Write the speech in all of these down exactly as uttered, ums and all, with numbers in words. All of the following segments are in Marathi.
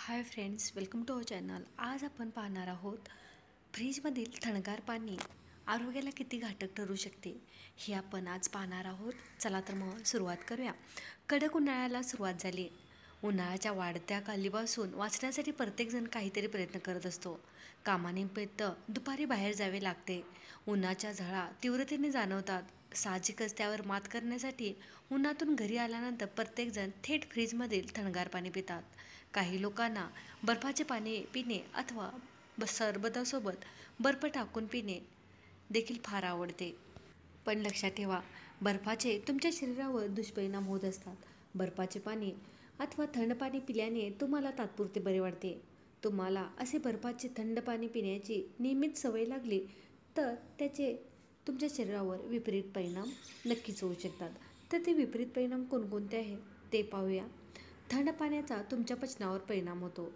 High friends, welcome to our channel. आज आपण पाहणार आहोत फ्रीजमधील थंडगार पाणी आरोग्याला किती घातक ठरू शकते हे आपण आज पाहणार आहोत. चला तर मग सुरुवात करूया. कडक उन्हाळ्याला सुरुवात झाली. उन्हाळ्याच्या वाढत्या कालीपासून वाचण्यासाठी प्रत्येकजण काहीतरी प्रयत्न करत असतो. कामानिमित्त दुपारी बाहेर जावे लागते. उन्हाच्या झळा तीव्रतेने जाणवतात. साहजिकच त्यावर मात करण्यासाठी उन्हातून घरी आल्यानंतर प्रत्येकजण थेट फ्रीजमधील थंडगार पाणी पितात. काही लोकांना बर्फाचे पाणी पिणे अथवा सरबतासोबत बर्फ टाकून पिणे देखील फार आवडते. पण लक्षात ठेवा, बर्फाचे तुमच्या शरीरावर दुष्परिणाम होत असतात. बर्फाचे पाणी अथवा थंड पाणी पिल्याने तुम्हाला तात्पुरते बरे वाटते. तुम्हाला असे बर्फाचे थंड पाणी पिण्याची नियमित सवय लागली तर त्याचे तुमच्या शरीरावर विपरीत परिणाम नक्कीच होऊ शकतात. तर ते विपरीत परिणाम कोणकोणते आहेत ते पाहूया. थंड पाण्याचा तुमच्या पचनावर परिणाम होतो.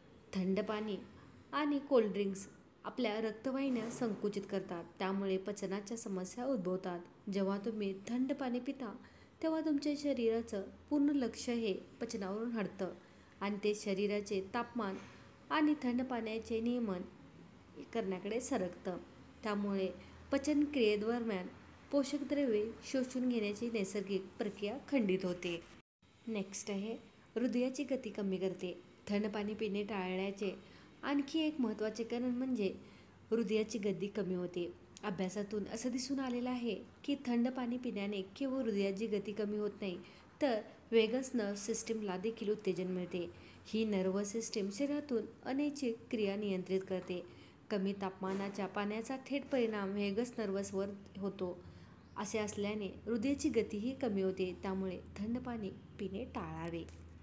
थंड पाणी आणि कोल्ड्रिंक्स आपल्या रक्तवाहिन्या संकुचित करतात, त्यामुळे पचनाच्या समस्या उद्भवतात. जेव्हा तुम्ही थंड पाणी पिता तेव्हा तुमच्या शरीराचं पूर्ण लक्ष हे पचनावरून हटतं आणि ते शरीराचे तापमान आणि थंड पाण्याचे नियमन करण्याकडे सरकतं. त्यामुळे पचनक्रियेदरम्यान पोषक द्रव्ये शोषून घेण्याची नैसर्गिक प्रक्रिया खंडित होते. नेक्स्ट आहे, हृदयाची गती कमी करते. थंड पाणी पिणे टाळण्याचे आणखी एक महत्त्वाचे कारण म्हणजे हृदयाची गती कमी होते. अभ्यासातून असं दिसून आलेलं आहे की थंड पाणी पिण्याने केवळ हृदयाची गती कमी होत नाही, तर वेगस नर्व्ह सिस्टीमला देखील उत्तेजन मिळते. ही नर्व्हस सिस्टीम शरीरातून अनैच्छिक क्रिया नियंत्रित करते. कमी तापमानाच्या पाण्याचा थेट परिणाम व्हेगस नर्व्हसवर होतो. असे असल्याने हृदयाची गतीही कमी होते, त्यामुळे थंड पाणी पिणे टाळावे.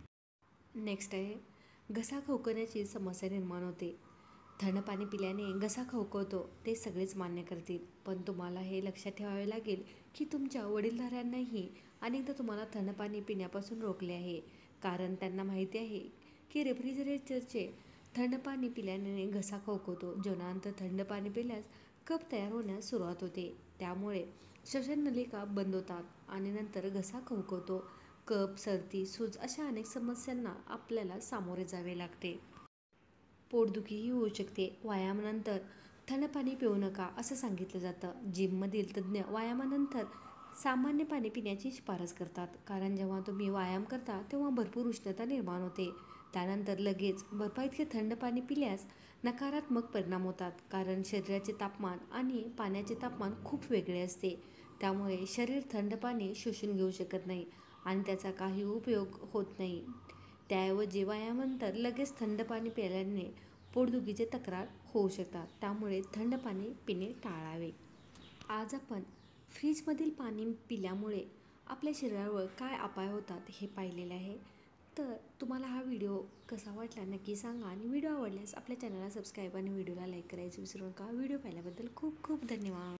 नेक्स्ट आहे, घसा खवखरण्याची समस्या निर्माण होते. थंड पाणी पिल्याने घसा खवखरतो ते सगळेच मान्य करतील, पण तुम्हाला हे लक्षात ठेवावे लागेल की तुमच्या वडीलधाऱ्यांनाही अनेकदा तुम्हाला थंड पाणी पिण्यापासून रोखले आहे, कारण त्यांना माहिती आहे की रेफ्रिजरेटरचे थंड पाणी पिल्याने घसा खवखरतो. जेवणानंतर थंड पाणी पिल्यास कफ तयार होण्यास सुरुवात होते, त्यामुळे श्वसन नलिका बंद होतात आणि नंतर घसा खवखरतो. कफ, सर्दी, सूज अशा अनेक समस्यांना आपल्याला सामोरे जावे लागते. पोटदुखीही होऊ शकते. व्यायामानंतर थंड पाणी पिऊ नका असं सांगितलं जातं. जिममधील तज्ज्ञ व्यायामानंतर सामान्य पाणी पिण्याची शिफारस करतात, कारण जेव्हा तुम्ही व्यायाम करता तेव्हा भरपूर उष्णता निर्माण होते. त्यानंतर लगेच बर्फाइतके थंड पाणी पिल्यास नकारात्मक परिणाम होतात, कारण शरीराचे तापमान आणि पाण्याचे तापमान खूप वेगळे असते. त्यामुळे शरीर थंड पाणी शोषून घेऊ शकत नाही आणि त्याचा काही उपयोग होत नाही. त्याऐवजी व्यायामानंतर लगेच थंड पाणी प्यायल्याने पोटदुखीचे तक्रार होऊ शकतात, त्यामुळे थंड पाणी पिणे टाळावे. आज आपण फ्रीजमधील पाणी पिल्यामुळे आपल्या शरीरावर काय अपाय होतात हे पाहिलेले आहे. तर तुम्हाला हा व्हिडिओ कसा वाटला नक्की सांगा आणि व्हिडिओ आवडल्यास आपल्या चॅनलला सबस्क्राईब आणि व्हिडिओला लाईक करायचं विसरू नका. व्हिडिओ पाहिल्याबद्दल खूप खूप धन्यवाद.